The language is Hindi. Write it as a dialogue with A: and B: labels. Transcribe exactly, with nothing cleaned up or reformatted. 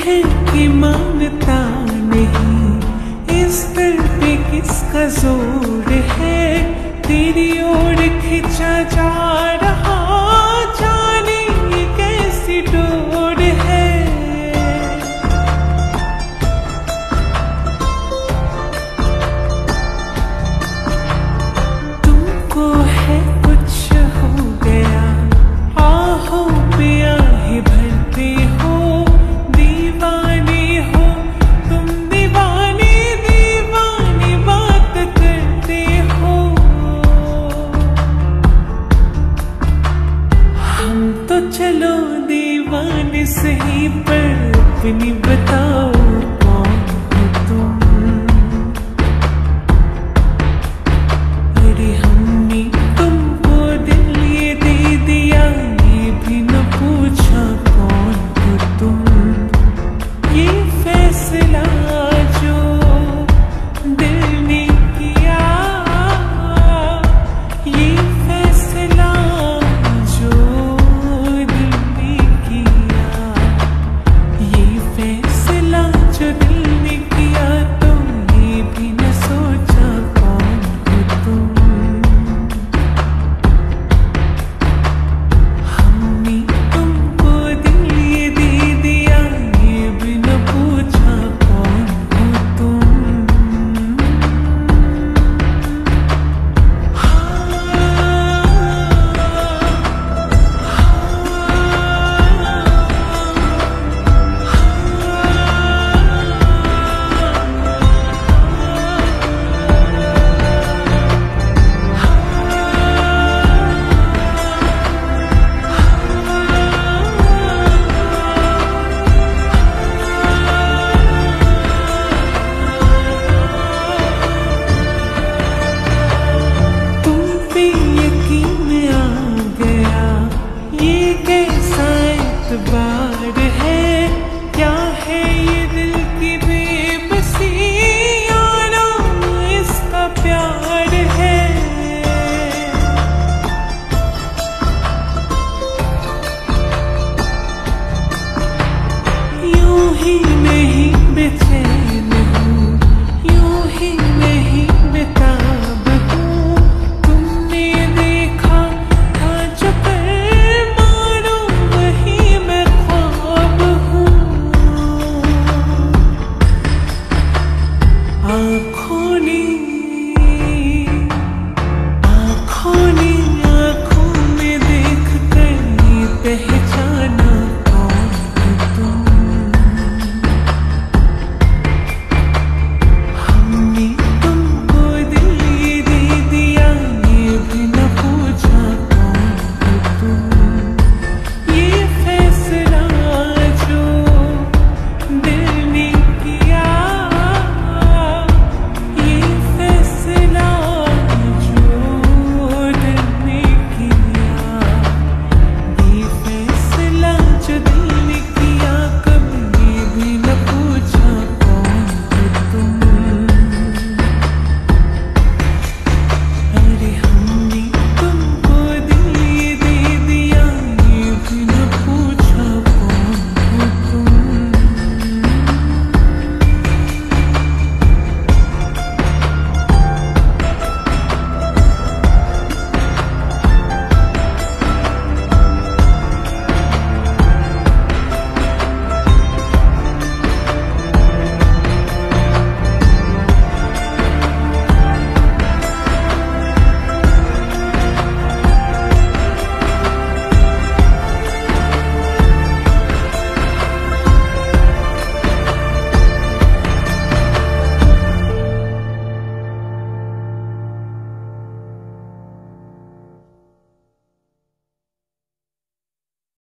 A: है कि मानता नहीं, इस दिल पे किसका जोर है, तेरी ओर खिंचा जा रहा, जाने ये कैसी डोर है। तुमको है कुछ हो गया, आहो पिया ही भरते हो, दीवाने हो तुम, दीवाने दीवाने बात करते हो। हम तो चलो दीवाने सही, पर अपनी बताओ कौन हो तुम। अरे हमने तुमको दिल ये दे दिया, ये भी न पूछा कौन हो तुम। ये फैसला जो दिल ने किया, ये फैसला जो दिल ने किया, ये फैसला जो दिल ने किया, तो ये भी न सोचा कौन हो तुम। हमने तुमको दिल ये दे दिया, ये भी न पूछा कौन हो तुम। तुम पे यकीन आ गया, ये कैसा एतबार